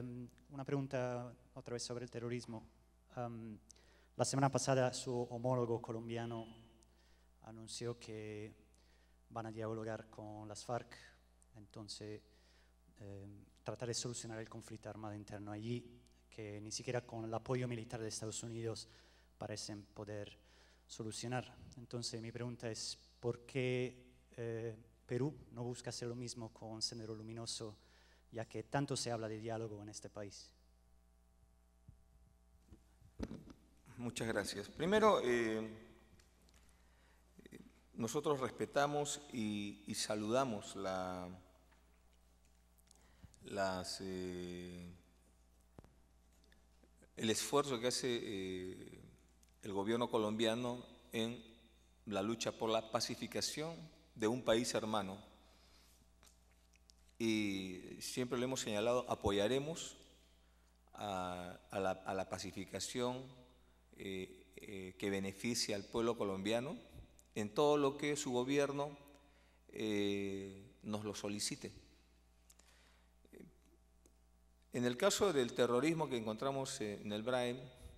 Una pregunta otra vez sobre el terrorismo. La semana pasada su homólogo colombiano anunció que van a dialogar con las FARC, entonces tratar de solucionar el conflicto armado interno allí, que ni siquiera con el apoyo militar de Estados Unidos parecen poder solucionar. Entonces mi pregunta es, ¿por qué Perú no busca hacer lo mismo con Sendero Luminoso, ya que tanto se habla de diálogo en este país? Muchas gracias. Primero, nosotros respetamos y saludamos el esfuerzo que hace el gobierno colombiano en la lucha por la pacificación de un país hermano. Y siempre lo hemos señalado, apoyaremos a la pacificación que beneficie al pueblo colombiano en todo lo que su gobierno nos lo solicite. En el caso del terrorismo que encontramos en el Brain,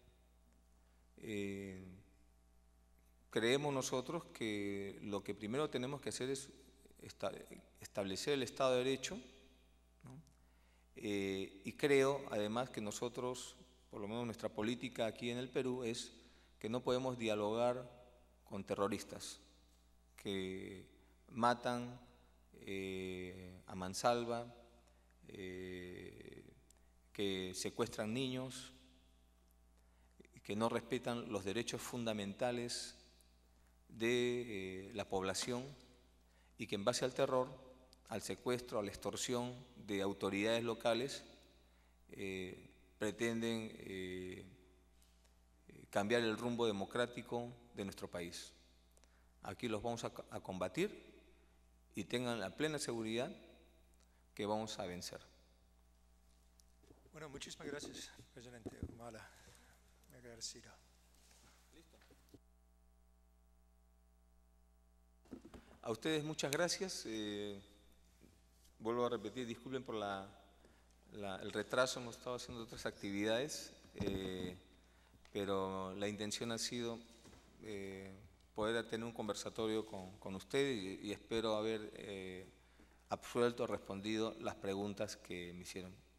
creemos nosotros que lo que primero tenemos que hacer es establecer el Estado de Derecho, ¿no? Y creo además que nosotros, por lo menos nuestra política aquí en el Perú, es que no podemos dialogar con terroristas que matan a mansalva, que secuestran niños, que no respetan los derechos fundamentales de la población y que en base al terror, al secuestro, a la extorsión de autoridades locales, pretenden cambiar el rumbo democrático de nuestro país. Aquí los vamos a combatir y tengan la plena seguridad que vamos a vencer. Bueno, muchísimas gracias, presidente Humala. Agradecido. ¿Listo? A ustedes muchas gracias. Vuelvo a repetir, disculpen por el retraso, hemos estado haciendo otras actividades, pero la intención ha sido poder tener un conversatorio con ustedes y espero haber absuelto, respondido las preguntas que me hicieron.